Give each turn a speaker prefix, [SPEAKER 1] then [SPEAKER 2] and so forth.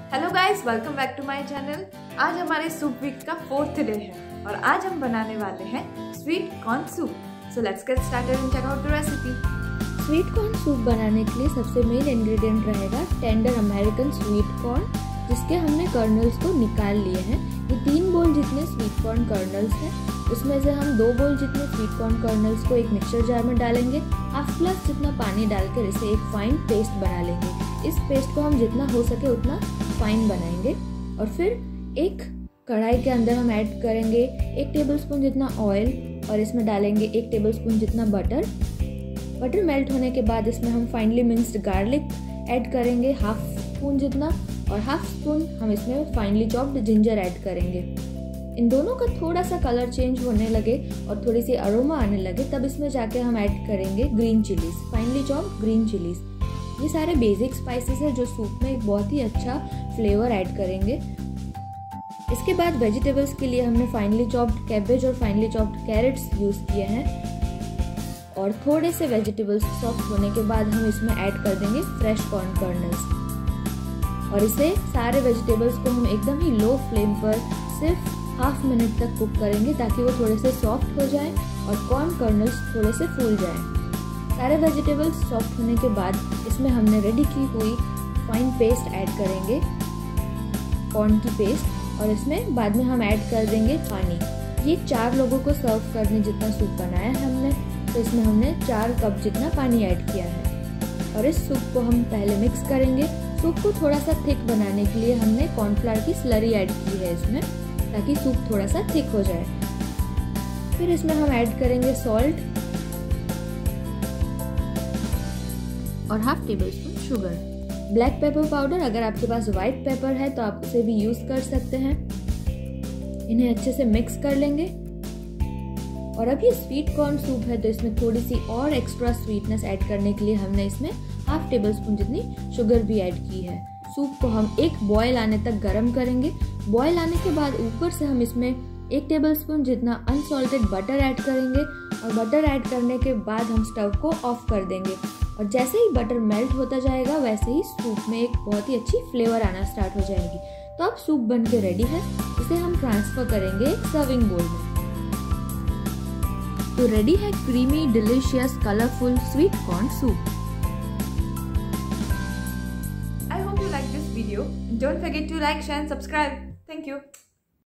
[SPEAKER 1] Hello guys, welcome back to my channel. आज हमारे soup week का 4th डे है और आज हम बनाने वाले हैं sweet corn soup. So let's get started and check out the recipe.
[SPEAKER 2] Sweet corn soup बनाने के लिए सबसे मेन इंग्रेडिएंट रहेगा टेंडर अमेरिकन स्वीट कॉर्न, जिसके हमने कर्नल्स को निकाल लिए हैं। ये 3 बोल जितने स्वीट कॉर्न कर्नल्स हैं, उसमें से हम 2 बोल जितने स्वीट कॉर्न कर्नल्स को एक मिक्सर जार में डालेंगे। हाफ ग्लास जितना पानी डालकर इसे एक फाइन पेस्ट बना लेंगे। इस पेस्ट को हम जितना हो सके उतना फाइन बनाएंगे और फिर एक कढ़ाई के अंदर हम ऐड करेंगे 1 टेबलस्पून जितना ऑयल और इसमें डालेंगे 1 टेबलस्पून जितना बटर। बटर मेल्ट होने के बाद इसमें हम फाइनली मिक्स्ड गार्लिक ऐड करेंगे, हाफ स्पून जितना, और हाफ स्पून हम इसमें फाइनली चॉप्ड जिंजर ऐड करेंगे। इन दोनों का थोड़ा सा कलर चेंज होने लगे और थोड़ी सी अरोमा आने लगे, तब इसमें जाके हम ऐड करेंगे green chillies, finely chopped green chillies. ये सारे बेसिक स्पाइसेस है जो सूप में एक बहुत ही अच्छा फ्लेवर ऐड करेंगे। इसके बाद वेजिटेबल्स के लिए हमने फाइनली चॉप्ड कैबेज और फाइनली चॉप्ड कैरेट्स यूज किए हैं और थोड़े से वेजिटेबल्स सॉफ्ट होने के बाद हम इसमें ऐड कर देंगे फ्रेश कॉर्न कर्नल्स और इसे सारे वेजिटेबल्स को हम एकदम ही लो फ्लेम पर सिर्फ हाफ मिनट तक कुक करेंगे ताकि वो थोड़े से सॉफ्ट हो जाए और कॉर्न कर्नल्स थोड़े से फूल जाए। सारे वेजिटेबल्स सॉफ्ट होने के बाद इसमें हमने रेडी की हुई फाइन पेस्ट ऐड करेंगे, कॉर्न की पेस्ट, और इसमें बाद में हम ऐड कर देंगे पानी। ये 4 लोगों को सर्व करने जितना सूप बनाया है हमने, तो इसमें हमने 4 कप जितना पानी ऐड किया है और इस सूप को हम पहले मिक्स करेंगे। सूप को थोड़ा सा थिक बनाने के लिए हमने कॉर्नफ्लावर की स्लरी ऐड की है इसमें, ताकि सूप थोड़ा सा थिक हो जाए। फिर इसमें हम ऐड करेंगे सॉल्ट और half tablespoon sugar. Black pepper powder, अगर आपके पास व्हाइट पेपर है तो आप उसे भी यूज कर सकते हैं। इन्हें अच्छे से मिक्स कर लेंगे और अब ये स्वीट कॉर्न सूप है तो इसमें थोड़ी सी और एक्स्ट्रा स्वीटनेस ऐड करने के लिए हमने इसमें हाफ टेबल स्पून जितनी शुगर भी ऐड की है। सूप को हम एक बॉयल आने तक गर्म करेंगे। बॉयल आने के बाद ऊपर से हम इसमें 1 टेबलस्पून जितना अनसॉल्टेड बटर ऐड करेंगे और बटर ऐड करने के बाद हम स्टव को ऑफ कर देंगे और जैसे ही बटर मेल्ट होता जाएगा वैसे ही सूप में एक बहुत ही अच्छी फ्लेवर आना स्टार्ट हो जाएगी। तो अब सूप बन के रेडी है। इसे हम ट्रांसफर करेंगे एक सर्विंग बोल में। तो रेडी है creamy, delicious, colourful sweet corn soup.
[SPEAKER 1] I hope you like this video. Don't forget to like, share and subscribe. Thank you.